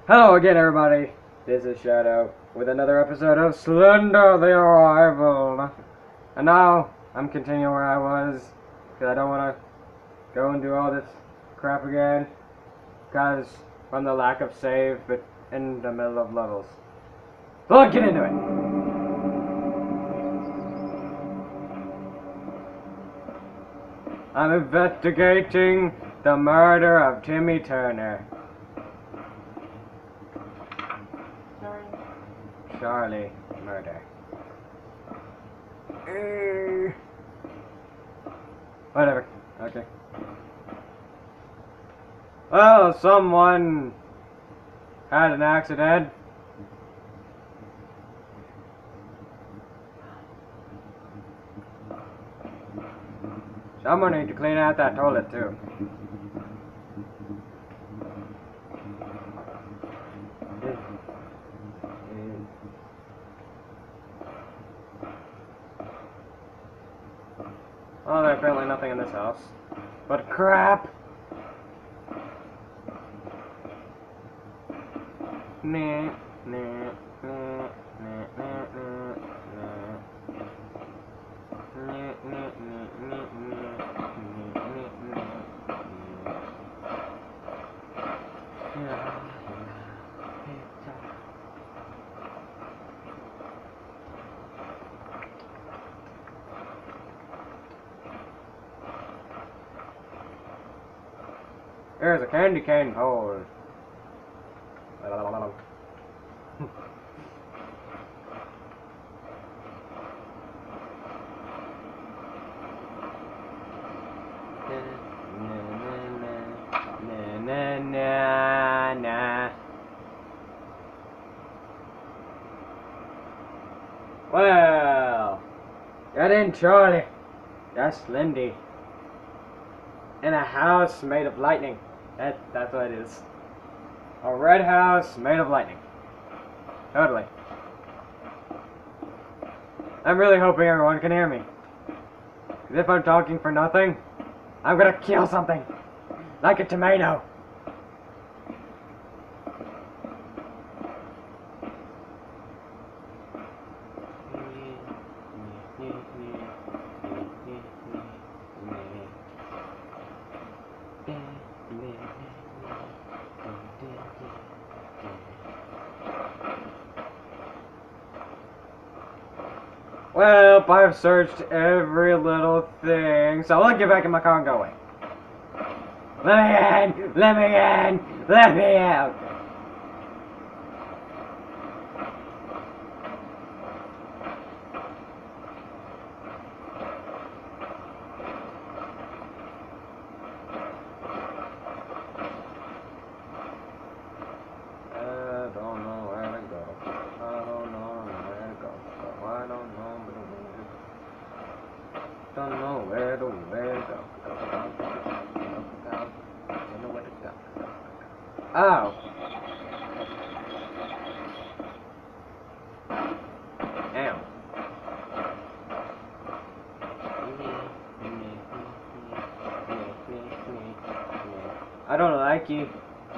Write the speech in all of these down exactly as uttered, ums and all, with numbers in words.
Hello again, everybody. This is Shadow with another episode of Slender the Arrival. And now I'm continuing where I was because I don't want to go and do all this crap again because from the lack of save but in the middle of levels. So let's get into it. I'm investigating the murder of Timmy Turner. Charlie murder. Uh, whatever. Okay. Well, someone had an accident. Someone need to clean out that toilet too. Oh, there's apparently nothing in this house. But crap! Nah, nah, nah, nah, nah, nah, nah. Nah, nah, nah, nah, nah. There's a candy cane hole. Well, that ain't Charlie. That's Lindy. In a house made of lightning. That, that's what it is. A red house made of lightning. Totally. I'm really hoping everyone can hear me. Because if I'm talking for nothing, I'm gonna kill something. Like a tomato. Well, I've searched every little thing, so I'll get back in my car and go away. Let me in! Let me in! Let me out! I don't know where to go. I don't know where to go. So I don't know. Don't know where to where to go. Don't know where to go. Ow! Ow! I don't like you.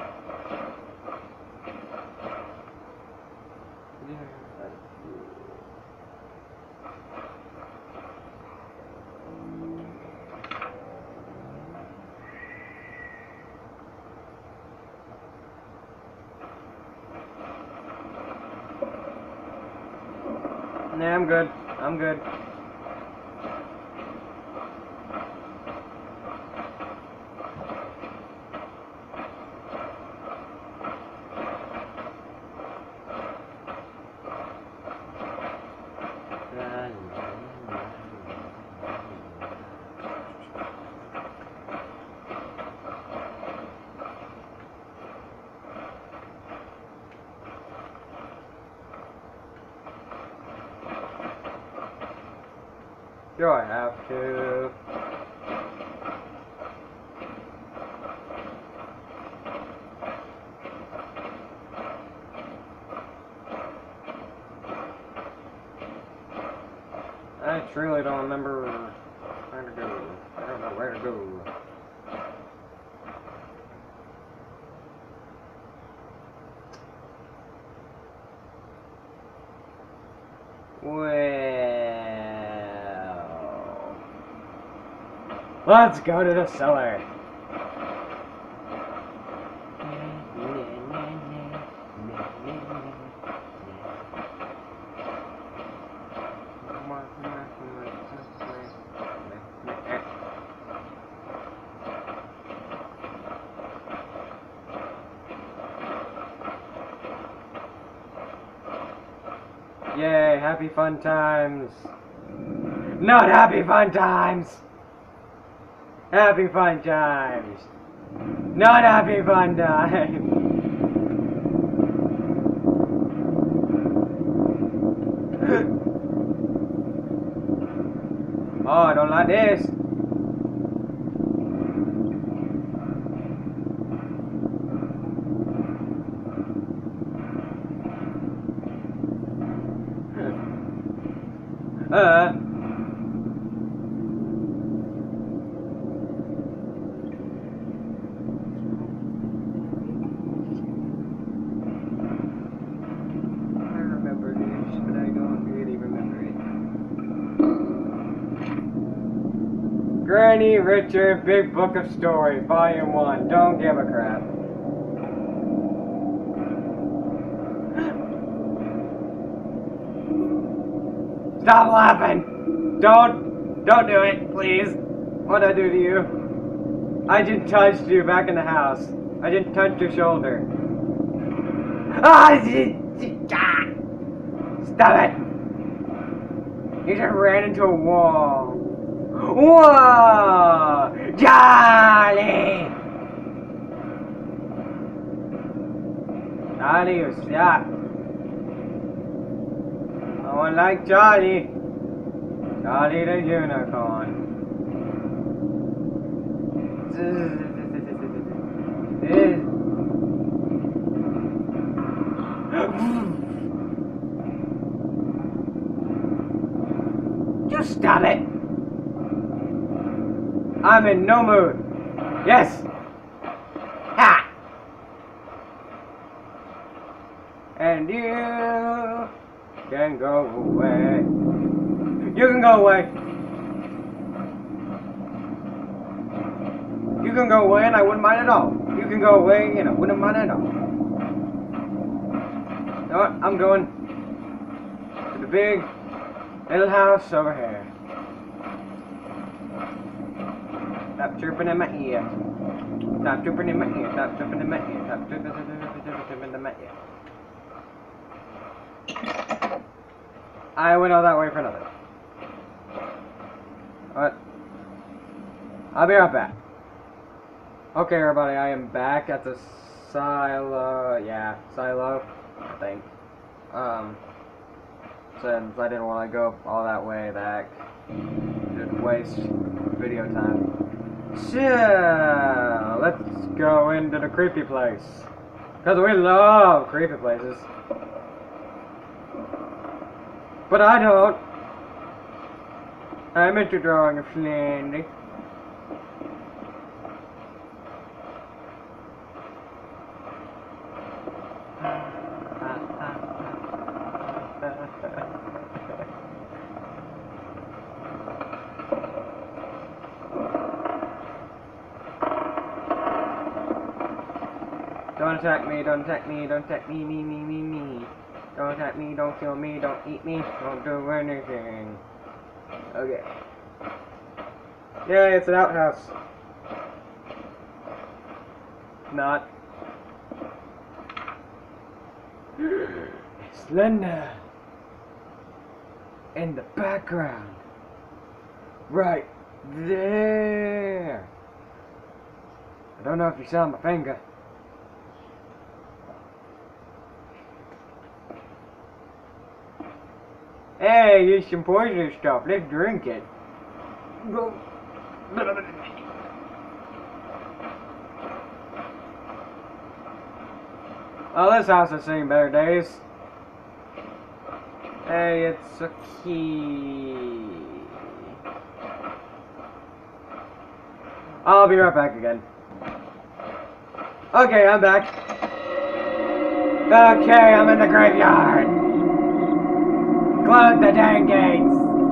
Nah, I'm good. I'm good. Do I have to? I truly don't remember where to go. I don't know where to go. Well, let's go to the cellar. Yay, happy fun times. Not happy fun times. Happy fun times. Not happy fun times. Oh, I don't like this. Uh. I remember this, but I don't really remember it. Granny Richard, Big Book of Story, Volume one. Don't give a crap. Stop laughing! Don't, don't do it, please. What'd I do to you? I just touched you back in the house. I just touched your shoulder. Ah! Stop it! You just ran into a wall. Whoa! Charlie! Charlie, you stop. Oh, I like Charlie. Charlie the unicorn. Just stop it. I'm in no mood. Yes. Ha. And you can go away. You can go away. You can go away and I wouldn't mind at all. You can go away and I wouldn't mind at all. You know what? I'm going to the big little house over here. Stop chirping in my ear. Stop chirping in my ear. Stop chirping in my ear. Stop chirping in my ear. I went all that way for nothing. What? I'll be right back. Okay, everybody, I am back at the silo. Yeah, silo, I think. Um, since I didn't want to go all that way back, just waste video time. So let's go into the creepy place, cause we love creepy places. But I don't. I'm into drawing a Slender. Don't attack me, don't attack me, don't attack me, me, me, me, me. Don't attack me, don't kill me, don't eat me, don't do anything. Okay. Yeah, it's an outhouse. Not. Slender. In the background. Right there. I don't know if you saw my finger. Hey, there's some poisonous stuff. Let's drink it. Oh, this house has seen better days. Hey, it's a key. I'll be right back again. Okay, I'm back. Okay, I'm in the graveyard. Close the dang gates!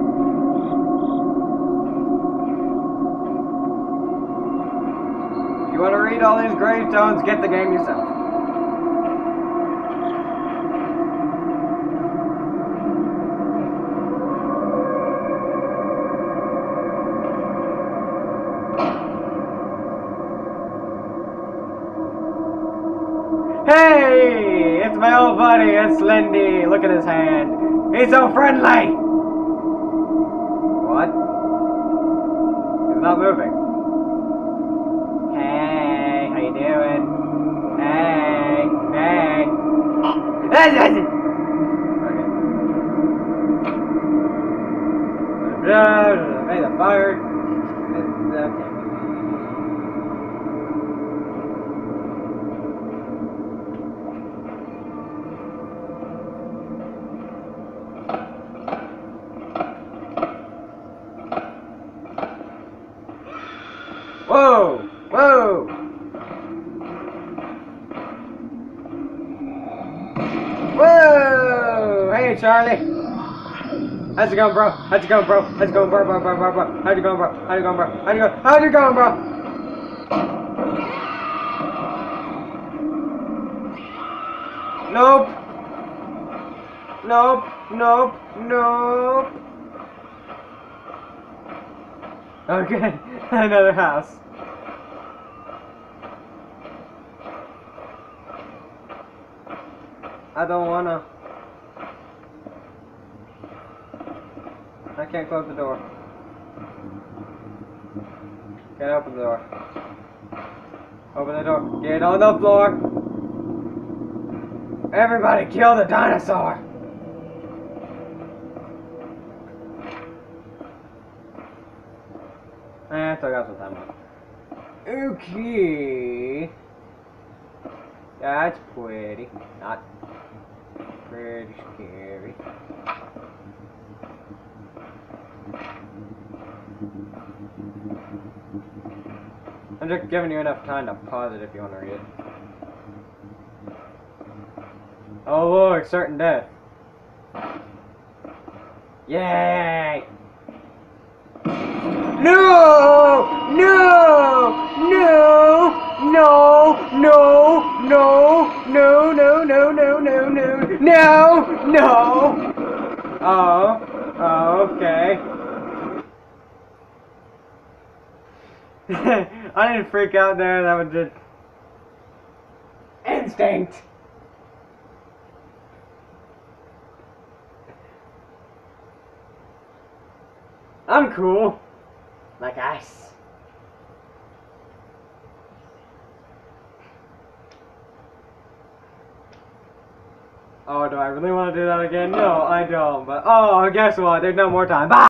If you want to read all these gravestones, get the game yourself. Hey! It's my old buddy, it's Slendy. Look at his hand. He's so friendly! What? He's not moving. Hey, how you doing? Hey, hey. Okay. Hey, the fire. Okay. Whoa! Whoa! Whoa! Hey, Charlie! How's it going, bro? How's it going, bro? How's it going, bro, bro, bro, bro, bro? How's it going, bro? How's it going, bro? How's it going? How's it going, bro? Nope! Nope! Nope! Nope! Okay, another house. I don't wanna. I can't close the door. Can't open the door. Open the door. Get on the floor. Everybody kill the dinosaur. Eh, still got some time left. Okay. That's pretty. Not pretty scary. I'm just giving you enough time to pause it if you want to read it. Oh look, certain death. Yay! No! No! No! No! No! No! No! No! No! No! No! No! No! No! Oh. Oh, okay. I didn't freak out there. That was just instinct. I'm cool. Like ice. Oh, do I really want to do that again? No, I don't. But, oh, guess what? There's no more time. Bye!